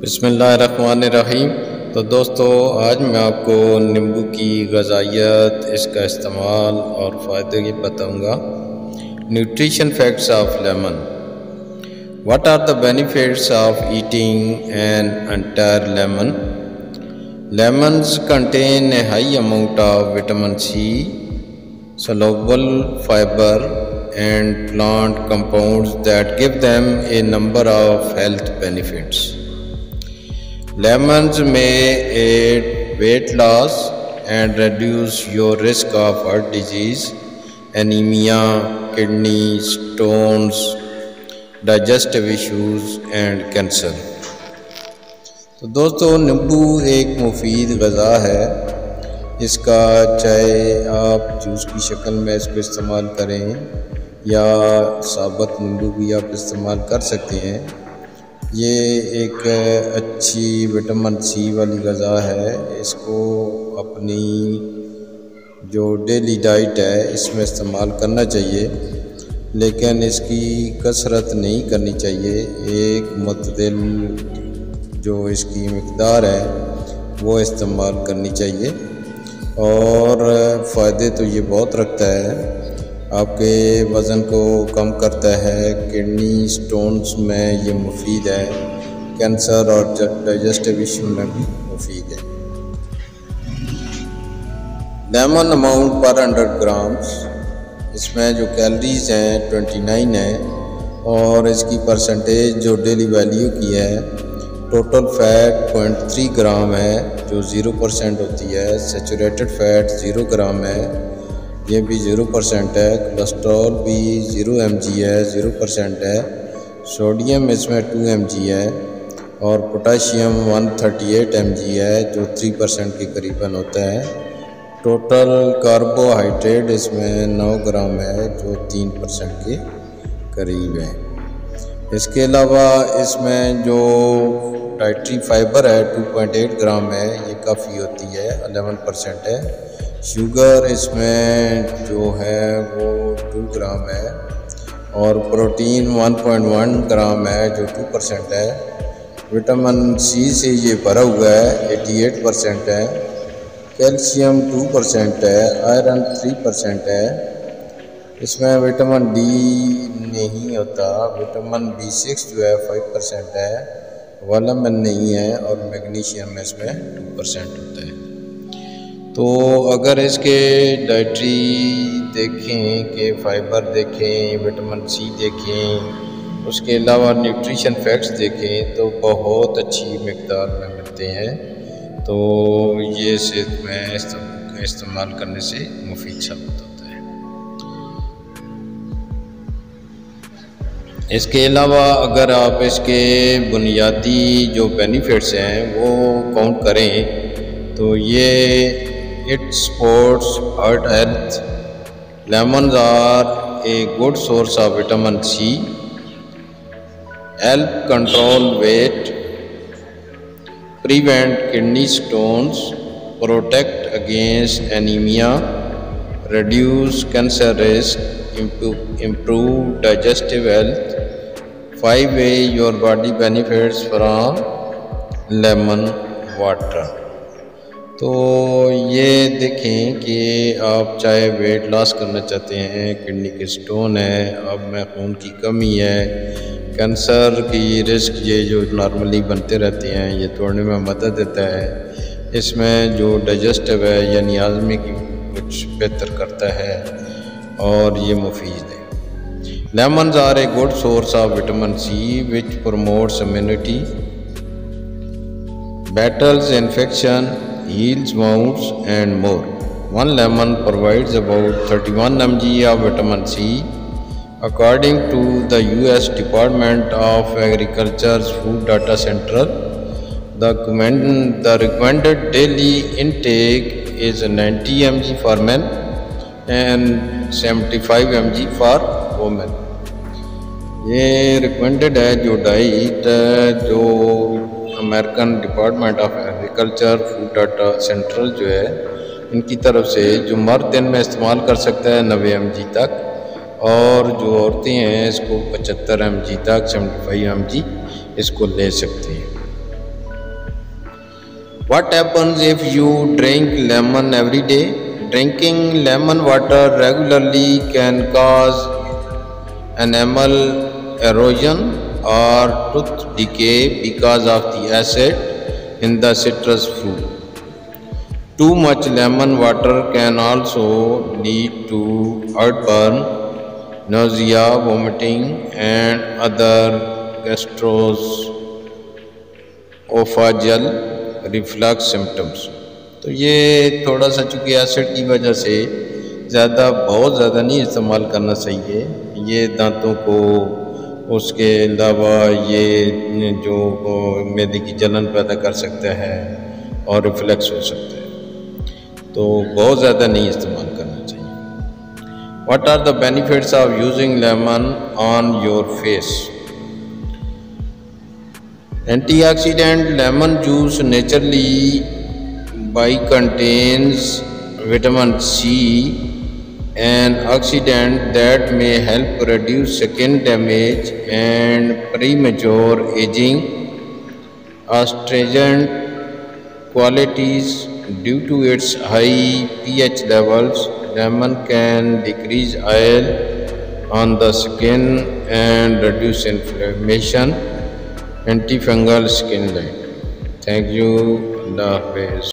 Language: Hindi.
बिस्मिल्लाहिर्रहमानिर्रहीम। तो दोस्तों, आज मैं आपको नींबू की ग़िज़ाइयत, इसका इस्तेमाल और फ़ायदे बताऊंगा। Nutrition facts of lemon. What are the benefits of eating an entire lemon? Lemons contain a high amount of vitamin C, soluble fiber and plant compounds that give them a number of health benefits. Lemons may aid weight loss and reduce your risk of heart disease, anemia, kidney stones, digestive issues and cancer. तो दोस्तों, नींबू एक मुफीद ग़िज़ा है। इसका चाहे आप जूस की शक्ल में इसको इस्तेमाल करें या साबुत नींबू भी आप इस्तेमाल कर सकते हैं। ये एक अच्छी विटामिन सी वाली ग़िज़ा है। इसको अपनी जो डेली डाइट है इसमें इस्तेमाल करना चाहिए, लेकिन इसकी कसरत नहीं करनी चाहिए। एक मुतदल जो इसकी मिक़दार है वो इस्तेमाल करनी चाहिए और फ़ायदे तो ये बहुत रखता है। आपके वज़न को कम करता है, किडनी स्टोन्स में ये मुफीद है, कैंसर और डाइजेस्टिव इशू में भी मुफीद है। लेमन अमाउंट पर 100 ग्राम्स, इसमें जो कैलोरीज़ हैं 29 है और इसकी परसेंटेज जो डेली वैल्यू की है, टोटल फ़ैट 0.3 ग्राम है जो 0% होती है। सैचुरेटेड फ़ैट 0 ग्राम है, ये भी 0% है। कोलेस्ट्रॉल भी 0 mg है, 0% है। सोडियम इसमें 2 mg है और पोटाशियम 138 mg है जो 3% के करीबन होता है। टोटल कार्बोहाइड्रेट इसमें 9 ग्राम है जो 3% के करीब है। इसके अलावा इसमें जो डाइटरी फाइबर है 2.8 ग्राम है, ये काफ़ी होती है, 11% है। शुगर इसमें जो है वो 2 ग्राम है और प्रोटीन 1.1 ग्राम है जो 2% है। विटामिन सी से ये भरा हुआ है, 88% है। कैल्शियम 2% है, आयरन 3% है। इसमें विटामिन डी नहीं होता। विटामिन B6 जो है 5% है, वालामिन नहीं है और मैग्नीशियम इसमें 2% होता है। तो अगर इसके डाइटरी देखें कि फ़ाइबर देखें, विटामिन सी देखें, उसके अलावा न्यूट्रिशन फैक्ट्स देखें तो बहुत अच्छी मिक़दार में मिलते हैं। तो ये सेहत में इस्तेमाल करने से मुफीद साबित होता है। इसके अलावा अगर आप इसके बुनियादी जो बेनिफिट्स हैं वो काउंट करें तो ये it supports heart health, lemons are a good source of vitamin C, help control weight, prevent kidney stones, protect against anaemia, reduce cancer risk, improve digestive health, 5 ways your body benefits from lemon water। तो ये देखें कि आप चाहे वेट लॉस करना चाहते हैं, किडनी के स्टोन है, अब में खून की कमी है, कैंसर की रिस्क ये जो नॉर्मली बनते रहते हैं ये तोड़ने में मदद देता है। इसमें जो डाइजेस्टिव है यानी हाज़मे की कुछ बेहतर करता है और ये मुफीद है। Lemons are a good source of vitamin C which promotes immunity, battles infection, heals wounds and more. One lemon provides about 31 mg of vitamin C. According to the US Department of Agriculture's Food Data Center, the recommended daily intake is 90 mg for men and 75 mg for women। ये रिकमेंडेड है जो डाइट जो American department of agriculture food data central जो है इनकी तरफ से, जो मर्द दिन में इस्तेमाल कर सकता है 90 mg तक और जो औरतें हैं इसको 75 mg तक 75 mg इसको ले सकते हैं। What happens if you drink lemon every day? Drinking lemon water regularly can cause enamel erosion or tooth decay because of the acid in the citrus fruit. Too much lemon water can also lead to heartburn, nausea, vomiting, and other gastroesophageal reflux symptoms. तो ये थोड़ा सा चूँकि एसिड की वजह से बहुत ज़्यादा नहीं इस्तेमाल करना चाहिए। ये दांतों को, उसके अलावा ये जो मैदे की जलन पैदा कर सकता है और रिफ्लक्स हो सकता है, तो बहुत ज़्यादा नहीं इस्तेमाल करना चाहिए। What are the benefits of using lemon on your face? Antioxidant lemon juice naturally by contains vitamin C, an oxidant that may help reduce skin damage and premature aging. Astringent qualities due to its high pH levels, lemon can decrease oil on the skin and reduce inflammation. Antifungal skin light. Thank you. Allah Hafiz.